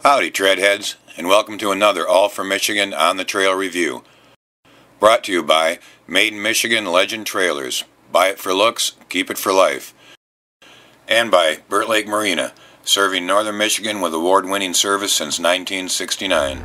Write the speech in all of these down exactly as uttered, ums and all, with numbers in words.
Howdy treadheads, and welcome to another All for Michigan On the Trail review. Brought to you by Made in Michigan Legend Trailers. Buy it for looks, keep it for life. And by Burt Lake Marina, serving northern Michigan with award-winning service since nineteen sixty-nine.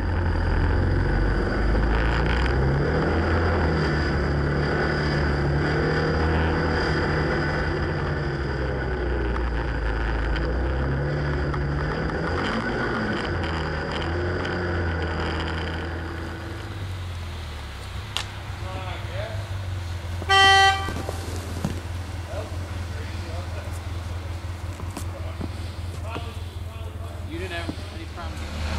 You didn't have any problems.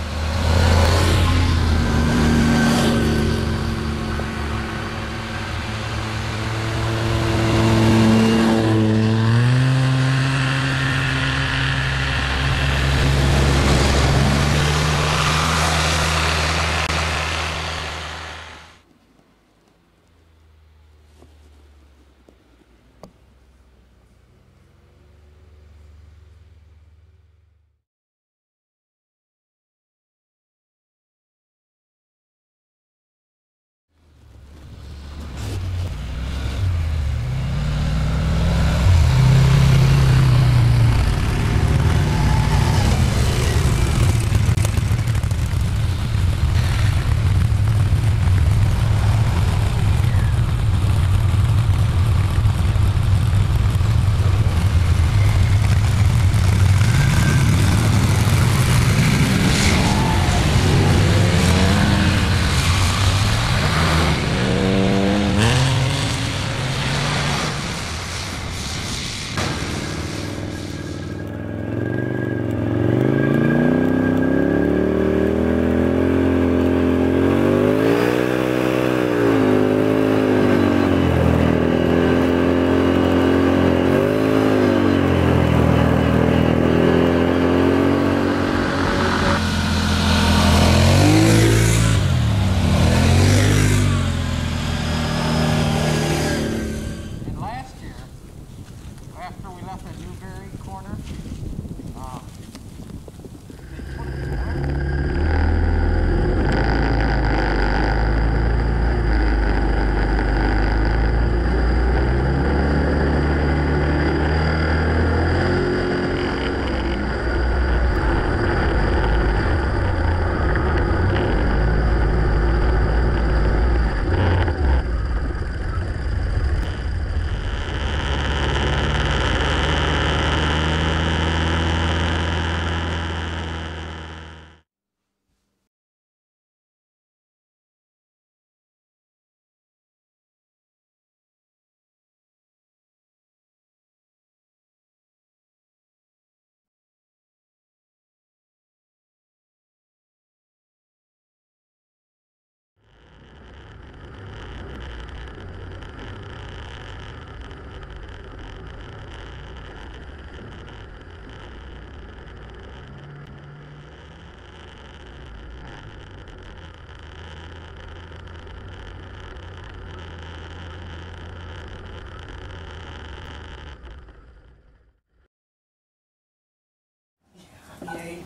Yay.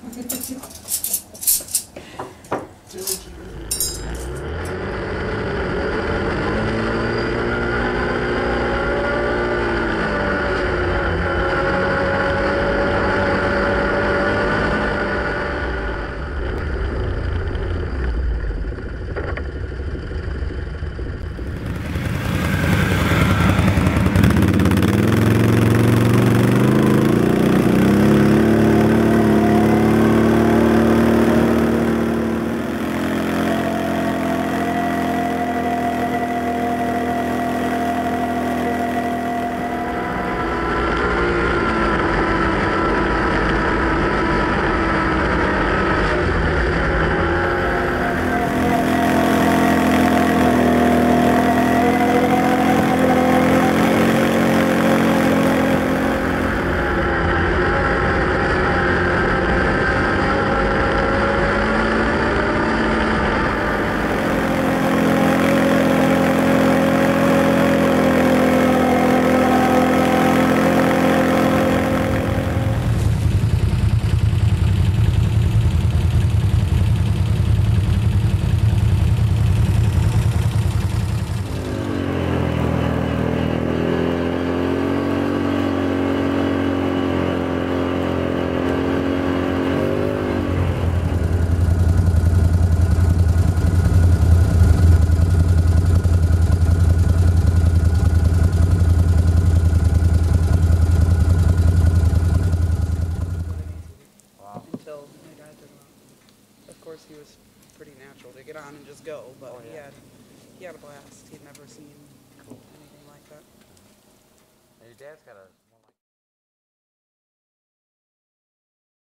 course, he was pretty natural to get on and just go, but Oh, he yeah. had he had a blast. He'd never seen Cool. anything like that. And your dad's got a